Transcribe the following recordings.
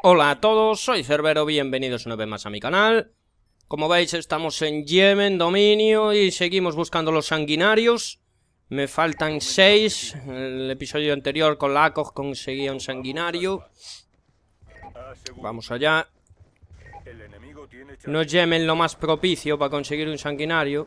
Hola a todos, soy Cerbero, bienvenidos una vez más a mi canal. Como veis estamos en Yemen, dominio, y seguimos buscando los sanguinarios. Me faltan 6, en el episodio anterior con la ACOG conseguía un sanguinario. Vamos allá. No es Yemen lo más propicio para conseguir un sanguinario.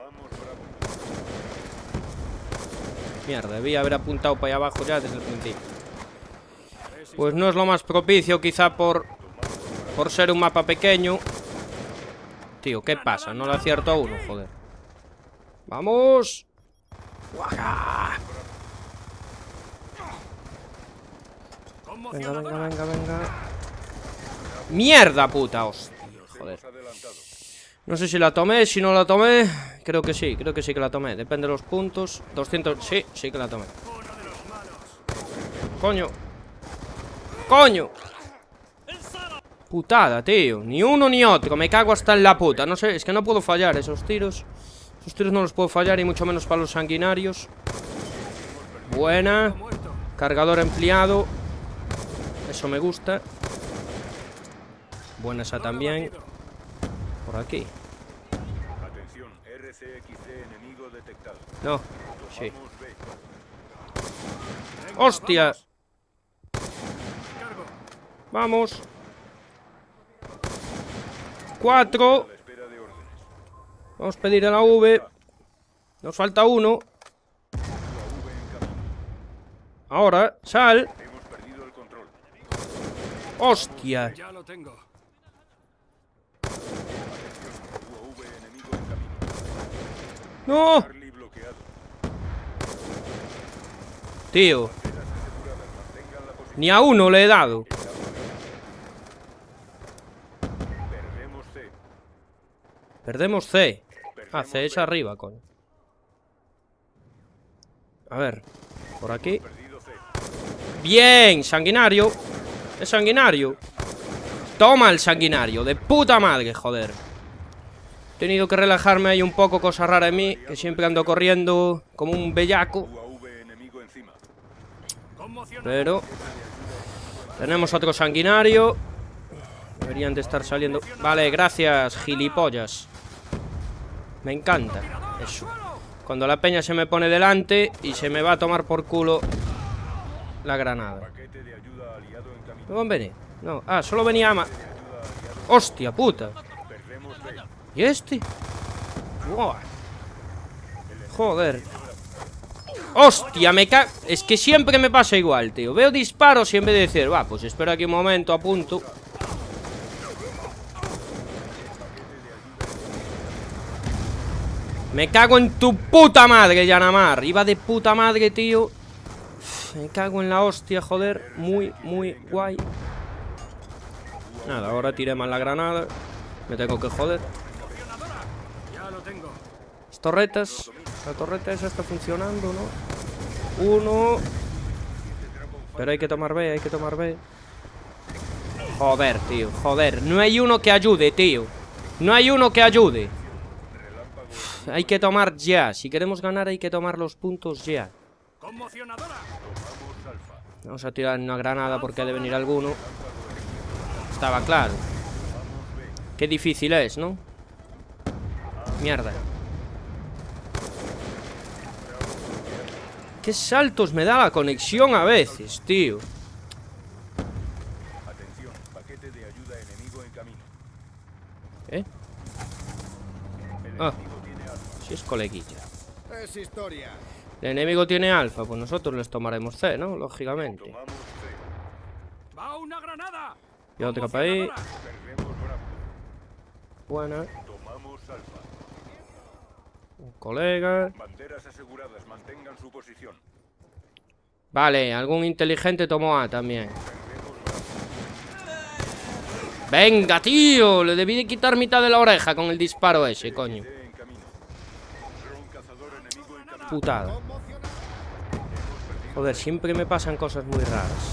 Mierda, debía haber apuntado para allá abajo ya desde el principio. Pues no es lo más propicio, quizá por ser un mapa pequeño. Tío, ¿qué pasa? No lo acierto a uno, joder. ¡Vamos! ¡Guaja! Venga, venga, venga, venga. ¡Mierda, puta! Hostia, joder. No sé si la tomé, si no la tomé. Creo que sí que la tomé. Depende de los puntos. 200, sí que la tomé. Coño. ¡Coño! Putada, tío. Ni uno ni otro. Me cago hasta en la puta. No sé, es que no puedo fallar esos tiros. Esos tiros no los puedo fallar y mucho menos para los sanguinarios. Buena. Cargador empleado. Eso me gusta. Buena esa también. Por aquí. No, sí. ¡Hostia! Vamos. 4. Vamos a pedir a la V. Nos falta uno. Ahora, sal. Hostia. No. Tío. Ni a uno le he dado. Perdemos C. Ah, C es arriba, coño. A ver. Por aquí. Bien, sanguinario. Es sanguinario. Toma el sanguinario. De puta madre, joder. He tenido que relajarme ahí un poco, cosa rara en mí. Que siempre ando corriendo como un bellaco. Pero tenemos otro sanguinario. Deberían de estar saliendo. Vale, gracias, gilipollas. Me encanta eso. Cuando la peña se me pone delante y se me va a tomar por culo la granada. ¿No van a venir? No. Ah, solo venía Ama. Hostia puta. ¿Y este? Wow. Joder. Hostia, me cago. Es que siempre me pasa igual, tío. Veo disparos y en vez de decir, va, pues espera aquí un momento, apunto. Me cago en tu puta madre, Yanamar. Iba de puta madre, tío. Me cago en la hostia, joder. Muy, muy guay. Nada, ahora tiré mal la granada. Me tengo que joder. Las torretas. La torreta esa está funcionando, ¿no? Uno. Pero hay que tomar B, hay que tomar B. Joder, tío, joder. No hay uno que ayude, tío. No hay uno que ayude. Hay que tomar ya. Si queremos ganar hay que tomar los puntos ya. Vamos a tirar una granada porque ha de venir alguno. Estaba claro. Qué difícil es, ¿no? Mierda. Qué saltos me da la conexión a veces, tío. ¿Eh? Ah. Si es coleguilla. El enemigo tiene alfa, pues nosotros les tomaremos C, ¿no? Lógicamente. Y otra para ahí. Buena. Un colega. Vale, algún inteligente tomó A también. Venga, tío. Le debí de quitar mitad de la oreja con el disparo ese, coño. Putada. Joder, siempre me pasan cosas muy raras.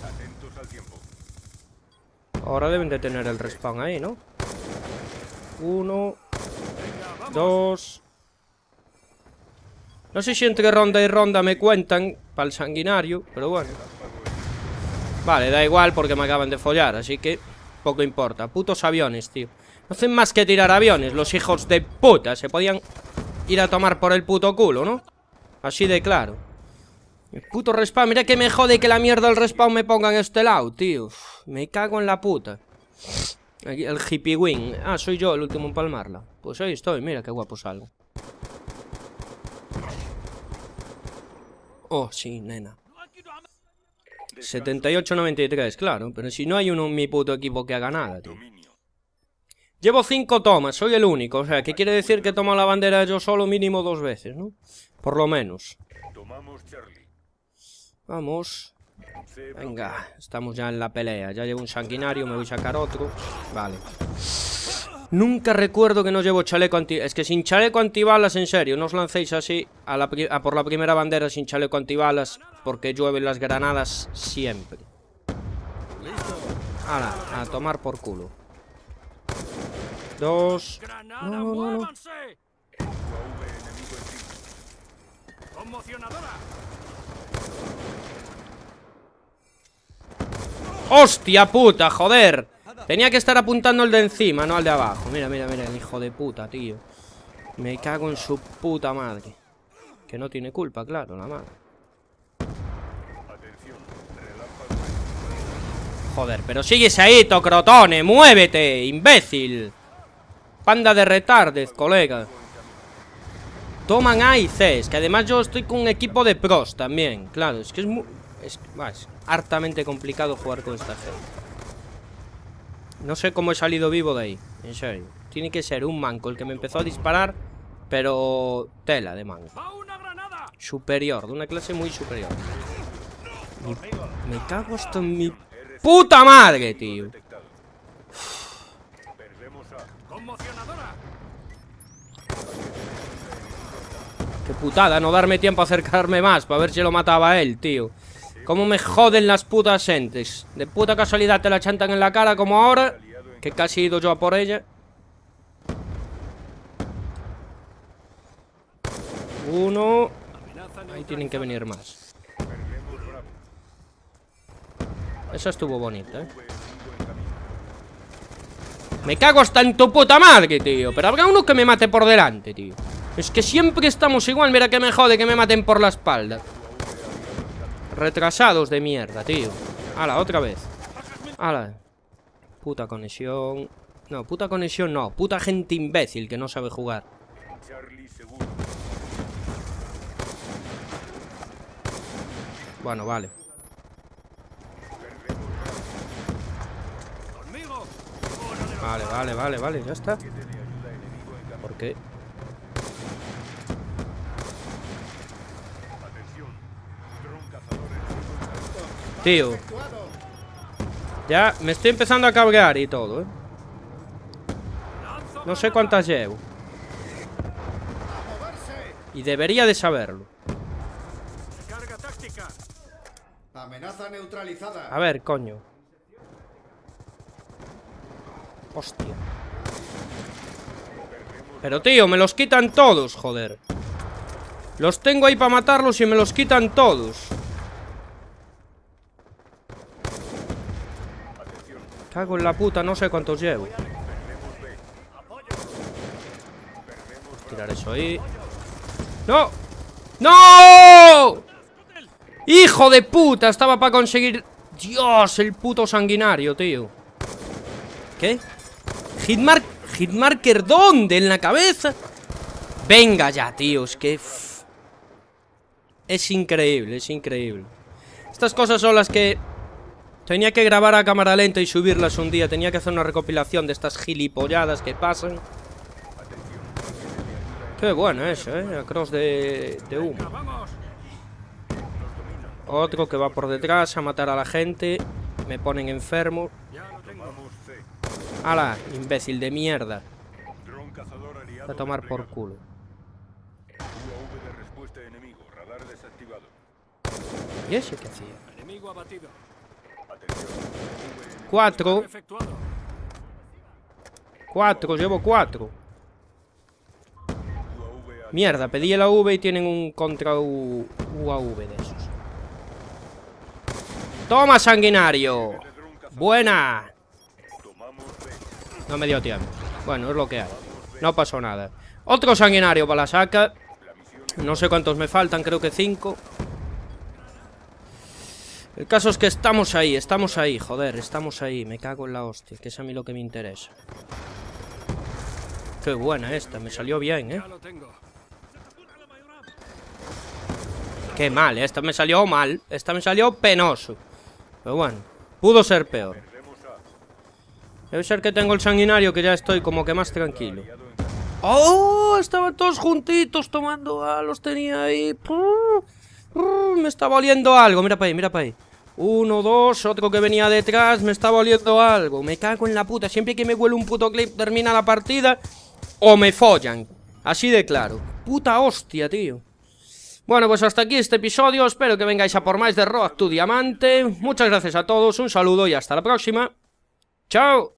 Ahora deben de tener el respawn ahí, ¿no? 1, 2. No sé si entre ronda y ronda me cuentan para el sanguinario, pero bueno. Vale, da igual porque me acaban de follar, así que poco importa. Putos aviones, tío. No hacen más que tirar aviones, los hijos de puta. Se podían ir a tomar por el puto culo, ¿no? Así de claro. El puto respawn, mira que me jode que la mierda del respawn me ponga en este lado, tío. Uf, me cago en la puta. Aquí, el hippie wing. Ah, soy yo el último en palmarla. Pues ahí estoy, mira qué guapo salgo. Oh, sí, nena. 78-93, claro. Pero si no hay uno en mi puto equipo que haga nada, tío. Llevo 5 tomas, soy el único. O sea, que quiere decir que tomo la bandera yo solo mínimo 2 veces, ¿no? Por lo menos. Vamos. Venga, estamos ya en la pelea. Ya llevo un sanguinario, me voy a sacar otro. Vale. Nunca recuerdo que no llevo chaleco anti... Es que sin chaleco antibalas, en serio, no os lancéis así a por la primera bandera sin chaleco antibalas, porque llueven las granadas siempre. Hala, a tomar por culo. 2. No. ¡Hostia puta, joder! Tenía que estar apuntando el de encima, no al de abajo. Mira, el hijo de puta, tío. Me cago en su puta madre. Que no tiene culpa, claro, la madre. Joder, pero sigues ahí, Tocrotone. ¡Muévete, imbécil! Panda de retardez, colega. Toman A y C. Es que además yo estoy con un equipo de pros también. Claro, es que es hartamente complicado jugar con esta gente. No sé cómo he salido vivo de ahí. En serio. Tiene que ser un manco el que me empezó a disparar. Pero tela de manco. Superior, de una clase muy superior. Me cago hasta en mi puta madre, tío. Qué putada, no darme tiempo a acercarme más para ver si lo mataba él, tío. Cómo me joden las putas entes. De puta casualidad te la chantan en la cara como ahora, que casi he ido yo a por ella. Uno. Ahí tienen que venir más. Esa estuvo bonita, Me cago hasta en tu puta madre, tío. Pero habrá uno que me mate por delante, tío. Es que siempre estamos igual. Mira que me jode que me maten por la espalda. Retrasados de mierda, tío. Hala, otra vez. Hala. Puta conexión. No, puta conexión no. Puta gente imbécil que no sabe jugar. Bueno, vale. Vale, ya está. ¿Por qué? Tío. Ya me estoy empezando a cabrear y todo, No sé cuántas llevo. Y debería de saberlo. Amenaza neutralizada. A ver, coño. Hostia. Pero tío, me los quitan todos, joder. Los tengo ahí para matarlos y me los quitan todos. Cago en la puta, no sé cuántos llevo. Tirar eso ahí. ¡No! ¡No! ¡Hijo de puta! Estaba para conseguir... Dios, el puto sanguinario, tío. ¿Qué? ¿Hitmarker dónde? ¿En la cabeza? Venga ya, tío, es que... Es increíble, es increíble. Estas cosas son las que... Tenía que grabar a cámara lenta y subirlas un día. Tenía que hacer una recopilación de estas gilipolladas que pasan. Qué bueno eso, Across de humo. Otro que va por detrás a matar a la gente. Me ponen enfermo. ¡Hala! Imbécil de mierda. A tomar por culo. ¿Y ese qué hacía? 4. Llevo 4. Mierda, pedí el AV y tienen un contra UAV de esos. Toma, sanguinario. Buena. No me dio tiempo. Bueno, es lo que hay. No pasó nada. Otro sanguinario para la saca. No sé cuántos me faltan, creo que 5. El caso es que estamos ahí, joder, estamos ahí. Me cago en la hostia, que es a mí lo que me interesa. Qué buena esta, me salió bien, Qué mal, esta me salió mal. Esta me salió penoso. Pero bueno, pudo ser peor. Debe ser que tengo el sanguinario, que ya estoy como que más tranquilo. ¡Oh! Estaban todos juntitos tomando. Los tenía ahí. Me estaba oliendo algo. Mira para ahí, mira para ahí. 1, 2, otro que venía detrás. Me estaba oliendo algo. Me cago en la puta. Siempre que me huele un puto clip termina la partida o me follan. Así de claro. Puta hostia, tío. Bueno, pues hasta aquí este episodio. Espero que vengáis a por más de Road to Diamante. Muchas gracias a todos. Un saludo y hasta la próxima. ¡Chao!